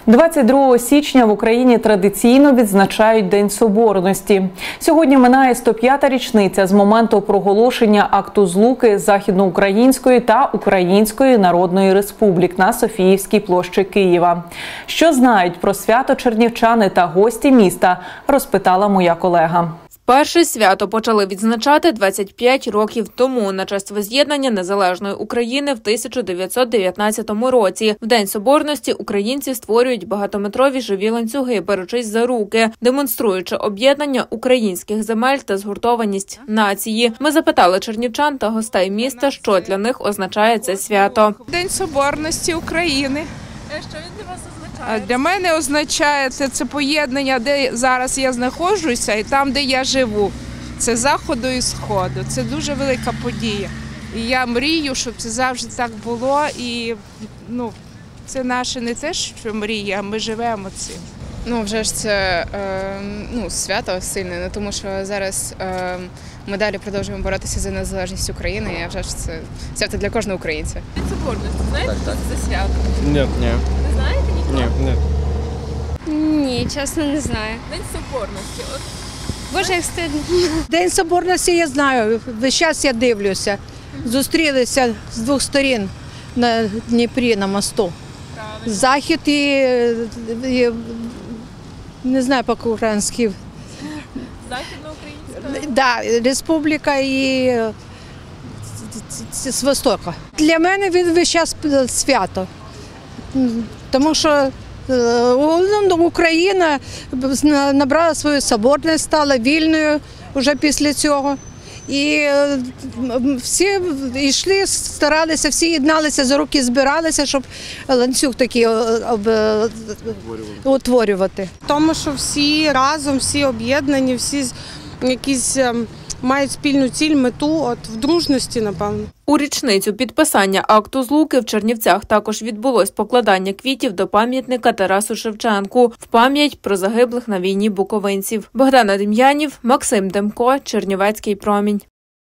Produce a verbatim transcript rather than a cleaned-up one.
двадцять другого січня в Україні традиційно відзначають День Соборності. Сьогодні минає сто п'ята річниця з моменту проголошення акту злуки Західноукраїнської та Української Народної Республік на Софіївській площі Києва. Що знають про свято чернівчани та гості міста, розпитала моя колега. Перше свято почали відзначати двадцять п'ять років тому на честь воз'єднання незалежної України в тисяча дев'ятсот дев'ятнадцятому році. В День Соборності українці створюють багатометрові живі ланцюги, беручись за руки, демонструючи об'єднання українських земель та згуртованість нації. Ми запитали чернівчан та гостей міста, що для них означає це свято. День Соборності України. Що він для вас означає? Для мене означає це, це поєднання, де зараз я знаходжуся, і там, де я живу. Це заходу і сходу. Це дуже велика подія. І я мрію, щоб це завжди так було. І ну, це наше не те, що мрія, а ми живемо цим. Ну, вже ж це е, ну, свято сильне, тому що зараз е, ми далі продовжуємо боротися за незалежність України, і вже ж це свято для кожного українця. День Соборності, знаєте, так, так. що це свято? Ні. Ні. Не знаєте ніхто? Ні. Ні. Ні, чесно, не знаю. День Соборності. От. Боже, як стидно. День Соборності я знаю, весь час я дивлюся. Зустрілися з двох сторін на Дніпрі, на мосту. Правильно. Захід і, і не знаю по-українськи. Західноукраїнська? Да, республіка і з Востока. Для мене він весь час свято, тому що Україна набрала свою соборність, стала вільною вже після цього. І всі йшли, старалися, всі єдналися, за руки збиралися, щоб ланцюг такий утворювати. Тому що всі разом, всі об'єднані, всі якісь мають спільну ціль, мету, от в дружності, напевно. У річницю підписання акту злуки в Чернівцях також відбулось покладання квітів до пам'ятника Тарасу Шевченку в пам'ять про загиблих на війні буковинців. Богдана Дем'янів, Максим Демко, Чернівецький промінь.